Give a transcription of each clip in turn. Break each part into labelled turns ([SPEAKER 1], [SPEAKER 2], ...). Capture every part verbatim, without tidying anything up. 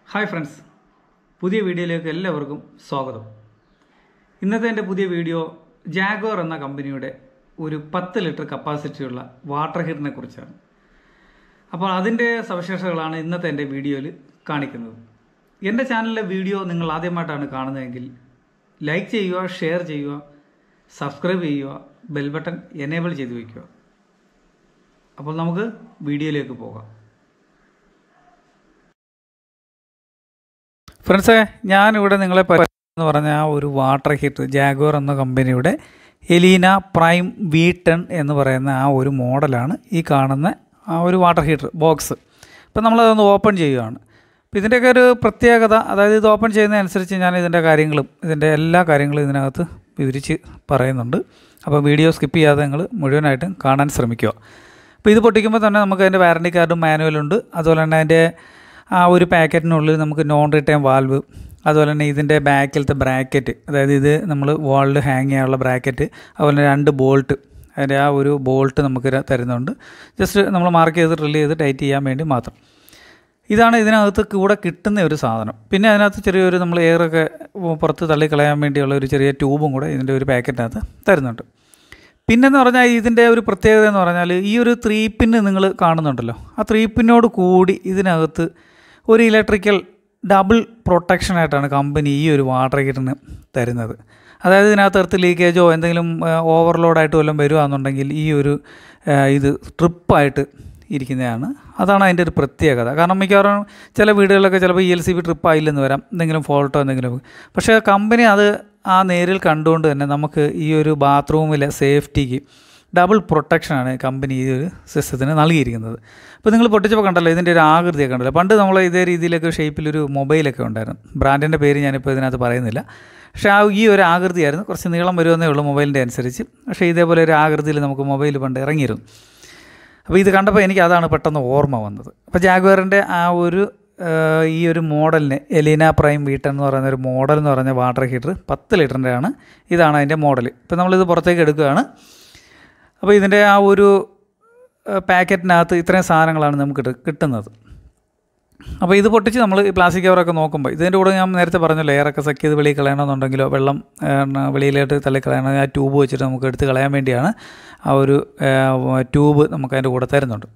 [SPEAKER 1] Hi friends, പുതിയ വീഡിയോയിലേക്ക് എല്ലാവർക്കും സ്വാഗതം. ഇന്നത്തെ എൻ്റെ പുതിയ വീഡിയോ ജാഗ്വാർ എന്ന കമ്പനിയുടെ ഒരു പത്ത് ലിറ്റർ കപ്പാസിറ്റിയുള്ള വാട്ടർ ഹീറ്ററിനെ കുറിച്ചാണ്. അപ്പോൾ അതിൻ്റെ സവിശേഷതകളാണ് ഇന്നത്തെ എൻ്റെ വീഡിയോയിൽ കാണിക്കുന്നത്. എൻ്റെ ചാനലിലെ വീഡിയോ നിങ്ങൾ ആദ്യമായിട്ടാണ് കാണുന്നതെങ്കിൽ ലൈക്ക് ചെയ്യുക, ഷെയർ ചെയ്യുക, സബ്സ്ക്രൈബ് ചെയ്യുക, ബെൽ ബട്ടൺ എനേബിൾ ചെയ്ത് വയ്ക്കുക. അപ്പോൾ നമുക്ക് വീഡിയോയിലേക്ക് പോകാം. ഫ്രണ്ട്സേ, ഞാനിവിടെ നിങ്ങളെ എന്ന് പറഞ്ഞ ആ ഒരു വാട്ടർ ഹീറ്റർ ജാഗ്വാർ എന്ന കമ്പനിയുടെ എലീന പ്രൈം വി ടെൻ എന്ന് പറയുന്ന ആ ഒരു മോഡലാണ് ഈ കാണുന്ന ആ ഒരു വാട്ടർ ഹീറ്റർ ബോക്സ്. ഇപ്പം നമ്മളതൊന്ന് ഓപ്പൺ ചെയ്യുകയാണ്. അപ്പോൾ ഇതിൻ്റെയൊക്കെ ഒരു പ്രത്യേകത, അതായത് ഇത് ഓപ്പൺ ചെയ്യുന്നതനുസരിച്ച് ഞാൻ ഇതിൻ്റെ കാര്യങ്ങളും ഇതിൻ്റെ എല്ലാ കാര്യങ്ങളും ഇതിനകത്ത് വിവരിച്ച് പറയുന്നുണ്ട്. അപ്പോൾ വീഡിയോ സ്കിപ്പ് ചെയ്യാതെ നിങ്ങൾ മുഴുവനായിട്ടും കാണാൻ ശ്രമിക്കുക. അപ്പോൾ ഇത് പൊട്ടിക്കുമ്പോൾ തന്നെ നമുക്ക് അതിൻ്റെ വാറണ്ടി കാർഡും മാനുവലുണ്ട്. അതുപോലെ തന്നെ അതിൻ്റെ ആ ഒരു പാക്കറ്റിനുള്ളിൽ നമുക്ക് നോൺ റിട്ടേൺ വാൽവ്, അതുപോലെ തന്നെ ഇതിൻ്റെ ബാക്കിലത്തെ ബ്രാക്കറ്റ്, അതായത് ഇത് നമ്മൾ വാളിൽ ഹാങ് ചെയ്യാനുള്ള ബ്രാക്കറ്റ്, അതുപോലെ തന്നെ രണ്ട് ബോൾട്ട്, അതിൻ്റെ ആ ഒരു ബോൾട്ട് നമുക്ക് തരുന്നുണ്ട്. ജസ്റ്റ് നമ്മൾ മാർക്ക് ചെയ്ത് ഡ്രിൽ ചെയ്ത് ടൈറ്റ് ചെയ്യാൻ വേണ്ടി മാത്രം. ഇതാണ് ഇതിനകത്ത് കൂടെ കിട്ടുന്ന ഒരു സാധനം. പിന്നെ അതിനകത്ത് ചെറിയൊരു നമ്മൾ എയറൊക്കെ പുറത്ത് തള്ളിക്കളയാൻ വേണ്ടിയുള്ള ഒരു ചെറിയ ട്യൂബും കൂടെ ഇതിൻ്റെ ഒരു പാക്കറ്റിനകത്ത് തരുന്നുണ്ട്. പിന്നെന്ന് പറഞ്ഞാൽ ഇതിൻ്റെ ഒരു പ്രത്യേകത എന്ന് പറഞ്ഞാൽ ഈ ഒരു ത്രീ പിന്ന് നിങ്ങൾ കാണുന്നുണ്ടല്ലോ, ആ ത്രീ പിന്നോട് കൂടി ഇതിനകത്ത് ഒരു ഇലക്ട്രിക്കൽ ഡബിൾ പ്രൊട്ടക്ഷനായിട്ടാണ് കമ്പനി ഈ ഒരു വാട്ടർ ഹീറ്ററിന് തരുന്നത്. അതായത് ഇതിനകത്ത് എർത്ത് ലീക്കേജോ എന്തെങ്കിലും ഓവർലോഡായിട്ട് വല്ലതും വരുവാണെന്നുണ്ടെങ്കിൽ ഈ ഒരു ഇത് ട്രിപ്പായിട്ട് ഇരിക്കുന്നതാണ്. അതാണ് അതിൻ്റെ ഒരു പ്രത്യേകത. കാരണം മിക്കവാറും ചില വീടുകളിലൊക്കെ ചിലപ്പോൾ E L C B trip ആയില്ലെന്ന് വരാം, എന്തെങ്കിലും ഫോൾട്ടോ എന്തെങ്കിലും. പക്ഷേ കമ്പനി അത് ആ നേരിൽ കണ്ടുകൊണ്ട് തന്നെ നമുക്ക് ഈ ഒരു ബാത്റൂമിലെ സേഫ്റ്റിക്ക് ഡബിൾ പ്രൊട്ടക്ഷനാണ് കമ്പനി ഈ ഒരു സിസ്റ്റത്തിന് നൽകിയിരിക്കുന്നത്. അപ്പോൾ നിങ്ങൾ പൊട്ടിച്ചപ്പോൾ കണ്ടല്ലോ ഇതിൻ്റെ ഒരു ആകൃതിയൊക്കെ കണ്ടല്ലോ. പണ്ട് നമ്മൾ ഇതേ രീതിയിലൊക്കെ ഷേപ്പിലൊരു മൊബൈലൊക്കെ ഉണ്ടായിരുന്നു. ബ്രാൻഡിൻ്റെ പേര് ഞാനിപ്പോൾ ഇതിനകത്ത് പറയുന്നില്ല. പക്ഷേ ആ ഈ ഒരു ആകൃതിയായിരുന്നു. കുറച്ച് നീളം വരുമെന്നേ ഉള്ളൂ മൊബൈലിൻ്റെ അനുസരിച്ച്. പക്ഷേ ഇതേപോലെ ഒരു ആകൃതിയിൽ നമുക്ക് മൊബൈൽ പണ്ട് ഇറങ്ങിയിരുന്നു. അപ്പോൾ ഇത് കണ്ടപ്പോൾ എനിക്ക് അതാണ് പെട്ടെന്ന് ഓർമ്മ വന്നത്. അപ്പോൾ ജാഗ്വാറിൻ്റെ ആ ഒരു ഈ ഒരു മോഡലിന് എലീന പ്രൈം വി ടെൻ എന്ന് പറയുന്ന ഒരു മോഡൽ എന്ന് പറഞ്ഞ വാട്ടർ ഹീറ്റർ പത്ത് ലിറ്ററിൻ്റെ ആണ്. ഇതാണ് അതിൻ്റെ മോഡൽ. ഇപ്പോൾ നമ്മളിത് പുറത്തേക്ക് എടുക്കുകയാണ്. അപ്പോൾ ഇതിൻ്റെ ആ ഒരു പാക്കറ്റിനകത്ത് ഇത്രയും സാധനങ്ങളാണ് നമുക്ക് കിട്ടുന്നത്. അപ്പോൾ ഇത് പൊട്ടിച്ച് നമ്മൾ ഈ പ്ലാസ്റ്റിക് കവറൊക്കെ നോക്കുമ്പോൾ ഇതിൻ്റെ കൂടെ ഞാൻ നേരത്തെ പറഞ്ഞല്ലോ, എയറൊക്കെ സക്ക് ചെയ്ത് വെളിയിൽ കളയണമെന്നുണ്ടെങ്കിലോ വെള്ളം വെളിയിലോട്ട് തള്ളിക്കളയണമെങ്കിൽ ആ ട്യൂബ് വെച്ചിട്ട് നമുക്ക് എടുത്ത് കളയാൻ വേണ്ടിയാണ് ആ ഒരു ട്യൂബ് നമുക്ക് അതിൻ്റെ കൂടെ തരുന്നുണ്ട്.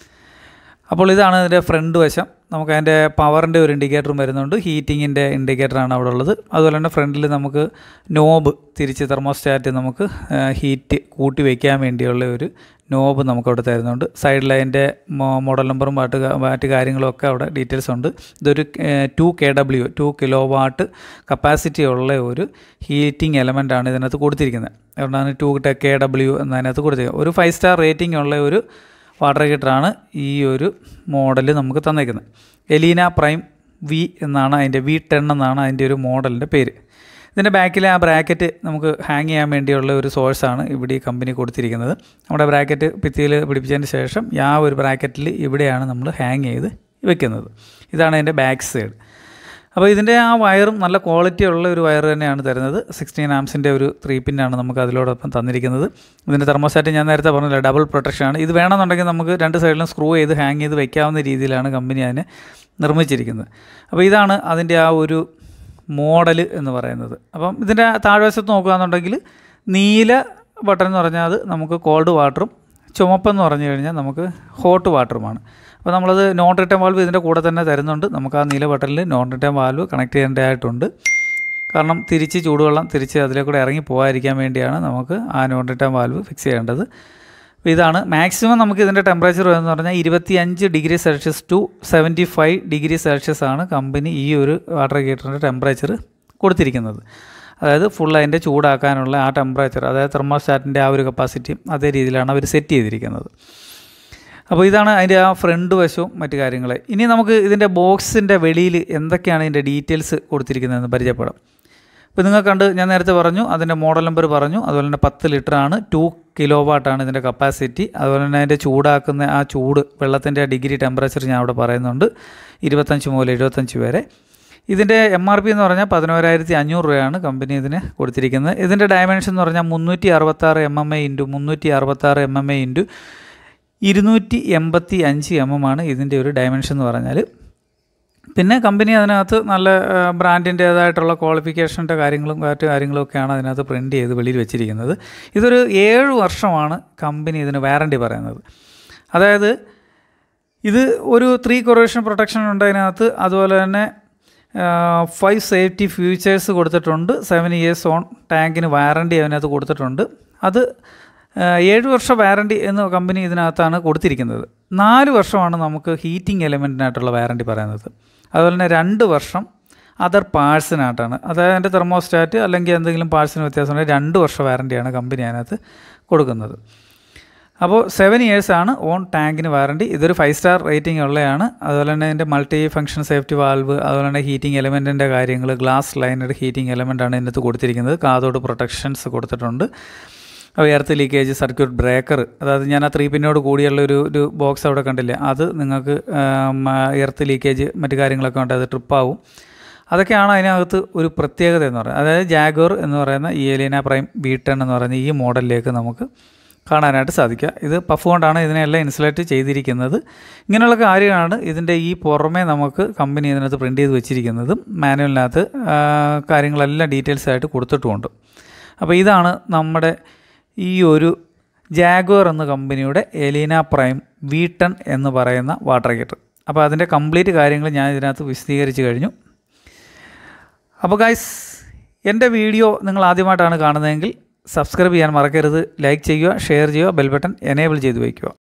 [SPEAKER 1] അപ്പോൾ ഇതാണ് ഇതിൻ്റെ ഫ്രണ്ട് വശം. നമുക്ക് അതിൻ്റെ പവറിൻ്റെ ഒരു ഇൻഡിക്കേറ്ററും വരുന്നുണ്ട്, ഹീറ്റിങ്ങിൻ്റെ ഇൻഡിക്കേറ്ററാണ് അവിടെ ഉള്ളത്. അതുപോലെ തന്നെ ഫ്രണ്ടിൽ നമുക്ക് നോബ് തിരിച്ച് തെർമോസ്റ്റാറ്റ് നമുക്ക് ഹീറ്റ് കൂട്ടി വയ്ക്കാൻ വേണ്ടിയുള്ള ഒരു നോബ് നമുക്കവിടെ തരുന്നുണ്ട്. സൈഡിൽ അതിൻ്റെ മോഡൽ നമ്പറും പാട്ട് മറ്റ് കാര്യങ്ങളൊക്കെ അവിടെ ഡീറ്റെയിൽസ് ഉണ്ട്. ഇതൊരു two K W two kilowatt capacity ഉള്ള ഒരു ഹീറ്റിംഗ് എലമെൻ്റാണ് ഇതിനകത്ത് കൊടുത്തിരിക്കുന്നത്. അതുകൊണ്ടാണ് ടു കെ ഡബ്ല്യു എന്നതിനകത്ത് കൊടുത്തിരിക്കുന്നത്. ഒരു ഫൈവ് സ്റ്റാർ റേറ്റിംഗ് ഉള്ള ഒരു വാട്ടർ ഹീറ്ററാണ് ഈ ഒരു മോഡൽ നമുക്ക് തന്നേക്കുന്നത്. എലീന പ്രൈം വി എന്നാണ് അതിൻ്റെ വി ടെൻ എന്നാണ് അതിൻ്റെ ഒരു മോഡലിൻ്റെ പേര്. ഇതിൻ്റെ ബാക്കിലെ ആ ബ്രാക്കറ്റ് നമുക്ക് ഹാങ് ചെയ്യാൻ വേണ്ടിയുള്ള ഒരു സോഴ്സാണ് ഇവിടെ ഈ കമ്പനി കൊടുത്തിരിക്കുന്നത്. നമ്മുടെ ബ്രാക്കറ്റ് ഭിത്തിയിൽ പിടിപ്പിച്ചതിന് ശേഷം ആ ഒരു ബ്രാക്കറ്റിൽ ഇവിടെയാണ് നമ്മൾ ഹാങ് ചെയ്ത് വെക്കുന്നത്. ഇതാണ് അതിൻ്റെ ബാക്ക് സൈഡ്. അപ്പോൾ ഇതിൻ്റെ ആ വയറും നല്ല ക്വാളിറ്റി ഉള്ള ഒരു വയർ തന്നെയാണ് തരുന്നത്. സിക്സ്റ്റീൻ ആംസിൻ്റെ ഒരു ത്രീ പിന്നാണ് നമുക്ക് അതിലോടൊപ്പം തന്നിരിക്കുന്നത്. ഇതിൻ്റെ തെർമോസ്റ്റാറ്റ് ഞാൻ നേരത്തെ പറഞ്ഞില്ല, ഡബിൾ പ്രൊട്ടക്ഷനാണ്. ഇത് വേണമെന്നുണ്ടെങ്കിൽ നമുക്ക് രണ്ട് സൈഡിലും സ്ക്രൂ ചെയ്ത് ഹാങ് ചെയ്ത് വയ്ക്കാവുന്ന രീതിയിലാണ് കമ്പനി അതിനെ നിർമ്മിച്ചിരിക്കുന്നത്. അപ്പോൾ ഇതാണ് അതിൻ്റെ ആ ഒരു മോഡൽ എന്ന് പറയുന്നത്. അപ്പം ഇതിൻ്റെ താഴ്വശത്ത് നോക്കുകയാണെന്നുണ്ടെങ്കിൽ നീല ബട്ടൺ എന്ന് പറഞ്ഞാൽ അത് നമുക്ക് കോൾഡ് വാട്ടറും, ചുമപ്പെന്ന് പറഞ്ഞു കഴിഞ്ഞാൽ നമുക്ക് ഹോട്ട് വാട്ടറുമാണ്. അപ്പോൾ നമ്മളത് നോൺ റിട്ടേൺ വാൽവ് ഇതിൻ്റെ കൂടെ തന്നെ തരുന്നുണ്ട്. നമുക്ക് ആ നീല ബട്ടണിൽ നോൺ റിട്ടേൺ വാൽവ് കണക്ട് ചെയ്യേണ്ടതായിട്ടുണ്ട്. കാരണം തിരിച്ച് ചൂടുവെള്ളം തിരിച്ച് അതിലേക്കൂടെ ഇറങ്ങി പോകാതിരിക്കാൻ വേണ്ടിയാണ് നമുക്ക് ആ നോൺ റിട്ടേൺ വാൽവ് ഫിക്സ് ചെയ്യേണ്ടത്. അപ്പോൾ ഇതാണ് മാക്സിമം നമുക്ക് ഇതിൻ്റെ ടെമ്പറേച്ചർ എന്ന് പറഞ്ഞാൽ ഇരുപത്തി അഞ്ച് degree Celsius to seventy five degree Celsius ആണ് കമ്പനി ഈ ഒരു വാട്ടർ ഹീറ്ററിൻ്റെ ടെമ്പറേച്ചർ കൊടുത്തിരിക്കുന്നത്. അതായത് ഫുൾ അതിൻ്റെ ചൂടാക്കാനുള്ള ആ ടെമ്പറേച്ചർ, അതായത് തെർമോസ്റ്റാറ്റിൻ്റെ ആ ഒരു കപ്പാസിറ്റി അതേ രീതിയിലാണ് അവർ സെറ്റ് ചെയ്തിരിക്കുന്നത്. അപ്പോൾ ഇതാണ് അതിൻ്റെ ആ ഫ്രണ്ട് വശവും മറ്റു കാര്യങ്ങൾ. ഇനി നമുക്ക് ഇതിൻ്റെ ബോക്സിൻ്റെ വെളിയിൽ എന്തൊക്കെയാണ് ഇതിൻ്റെ ഡീറ്റെയിൽസ് കൊടുത്തിരിക്കുന്നതെന്ന് പരിചയപ്പെടാം. ഇപ്പോൾ നിങ്ങൾ കണ്ട് ഞാൻ നേരത്തെ പറഞ്ഞു, അതിൻ്റെ മോഡൽ നമ്പർ പറഞ്ഞു. അതുപോലെ തന്നെ പത്ത് ലിറ്ററാണ്, ടു കിലോ വാട്ടാണ് ഇതിൻ്റെ കപ്പാസിറ്റി. അതുപോലെ തന്നെ അതിൻ്റെ ചൂടാക്കുന്ന ആ ചൂട് വെള്ളത്തിൻ്റെ ഡിഗ്രി ടെമ്പറേച്ചർ ഞാൻ അവിടെ പറയുന്നുണ്ട്, ഇരുപത്തഞ്ച് മുതൽ എഴുപത്തഞ്ച് വരെ. ഇതിൻ്റെ എം ആർ പി എന്ന് പറഞ്ഞാൽ പതിനോരായിരത്തി അഞ്ഞൂറ് രൂപയാണ് കമ്പനി ഇതിന് കൊടുത്തിരിക്കുന്നത്. ഇതിൻ്റെ ഡയമെൻഷൻ എന്ന് പറഞ്ഞാൽ മുന്നൂറ്റി അറുപത്താറ് എം എം എ ഇൻറ്റു മുന്നൂറ്റി അറുപത്താറ് എം എം എ ഇൻറ്റു ഇരുന്നൂറ്റി എൺപത്തി അഞ്ച് എം എം ആണ് ഇതിൻ്റെ ഒരു ഡയമെൻഷൻ എന്ന് പറഞ്ഞാൽ. പിന്നെ കമ്പനി അതിനകത്ത് നല്ല ബ്രാൻഡിൻ്റേതായിട്ടുള്ള ക്വാളിഫിക്കേഷൻ്റെ കാര്യങ്ങളും മറ്റു കാര്യങ്ങളൊക്കെയാണ് അതിനകത്ത് പ്രിൻറ്റ് ചെയ്ത് വെളിയിൽ വെച്ചിരിക്കുന്നത്. ഇതൊരു ഏഴ് വർഷമാണ് കമ്പനി ഇതിന് വാറണ്ടി പറയുന്നത്. അതായത് ഇത് ഒരു ത്രീ കൊറോഷൻ പ്രൊട്ടക്ഷൻ ഉണ്ട് അതിനകത്ത്. അതുപോലെ തന്നെ ഫൈവ് സേഫ്റ്റി ഫ്യൂച്ചേഴ്സ് കൊടുത്തിട്ടുണ്ട്. സെവൻ ഇയേഴ്സ് ഓൺ ടാങ്കിന് വാറണ്ടി അതിനകത്ത് കൊടുത്തിട്ടുണ്ട്. അത് ഏഴ് വർഷം വാറണ്ടി എന്ന് കമ്പനി ഇതിനകത്താണ് കൊടുത്തിരിക്കുന്നത്. നാല് വർഷമാണ് നമുക്ക് ഹീറ്റിംഗ് എലമെൻറ്റിനായിട്ടുള്ള വാറണ്ടി പറയുന്നത്. അതുപോലെ തന്നെ രണ്ട് വർഷം അതർ പാഴ്സിനായിട്ടാണ്, അതായത് എൻ്റെ തെർമോസ്റ്റാറ്റ് അല്ലെങ്കിൽ എന്തെങ്കിലും പാഴ്സിന് വ്യത്യാസമുണ്ടെങ്കിൽ രണ്ട് വർഷം വാറണ്ടിയാണ് കമ്പനി അതിനകത്ത് കൊടുക്കുന്നത്. അപ്പോൾ സെവൻ ഇയേഴ്സാണ് ഓൺ ടാങ്കിന് വാറണ്ടി. ഇതൊരു ഫൈവ് സ്റ്റാർ റേറ്റിംഗ് ഉള്ളതാണ്. അതുപോലെ തന്നെ ഇതിൻ്റെ മൾട്ടി ഫംഗ്ഷൻ സേഫ്റ്റി വാൽവ്, അതുപോലെ തന്നെ ഹീറ്റിംഗ് എലമെൻറ്റിൻ്റെ കാര്യങ്ങൾ, ഗ്ലാസ് ലൈനഡ് ഹീറ്റിംഗ് എലമെൻറ്റാണ് ഇതിനകത്ത് കൊടുത്തിരിക്കുന്നത്. കാതോട് പ്രൊട്ടക്ഷൻസ് കൊടുത്തിട്ടുണ്ട്. അപ്പോൾ എർത്ത് ലീക്കേജ് സർക്യൂട്ട് ബ്രേക്കർ, അതായത് ഞാൻ ആ ത്രീ പിന്നോട് കൂടിയുള്ള ഒരു ഒരു ബോക്സ് അവിടെ കണ്ടില്ലേ, അത് നിങ്ങൾക്ക് എർത്ത് ലീക്കേജ് മറ്റു കാര്യങ്ങളൊക്കെ ഉണ്ട്, അത് ട്രിപ്പാവും. അതൊക്കെയാണ് അതിനകത്ത് ഒരു പ്രത്യേകത എന്ന് പറയുന്നത്. അതായത് ജാഗ്വർ എന്ന് പറയുന്ന ഈ എലീന പ്രൈം വി ടെൻ എന്ന് പറയുന്ന ഈ മോഡലിലേക്ക് നമുക്ക് കാണാനായിട്ട് സാധിക്കുക. ഇത് പഫ് കൊണ്ടാണ് ഇതിനെല്ലാം ഇൻസുലേറ്റ് ചെയ്തിരിക്കുന്നത്. ഇങ്ങനെയുള്ള കാര്യമാണ് ഇതിൻ്റെ ഈ പുറമേ നമുക്ക് കമ്പനി ഇതിനകത്ത് പ്രിൻ്റ് ചെയ്ത് വെച്ചിരിക്കുന്നതും മാനുവലിനകത്ത് കാര്യങ്ങളെല്ലാം ഡീറ്റെയിൽസ് ആയിട്ട് കൊടുത്തിട്ടുമുണ്ട്. അപ്പോൾ ഇതാണ് നമ്മുടെ ഈ ഒരു ജാഗ്വർ എന്ന കമ്പനിയുടെ എലീന പ്രൈം വി ടെൻ എന്ന് പറയുന്ന വാട്ടർ ഹീറ്റർ. അപ്പോൾ അതിൻ്റെ കംപ്ലീറ്റ് കാര്യങ്ങൾ ഞാൻ ഇതിനകത്ത് വിശദീകരിച്ച് കഴിഞ്ഞു. അപ്പോൾ ഗൈസ്, എൻ്റെ വീഡിയോ നിങ്ങൾ ആദ്യമായിട്ടാണ് കാണുന്നതെങ്കിൽ സബ്സ്ക്രൈബ് ചെയ്യാൻ മറക്കരുത്. ലൈക്ക് ചെയ്യുക, ഷെയർ ചെയ്യുക, ബെൽ ബട്ടൺ എനേബിൾ ചെയ്ത് വയ്ക്കുക.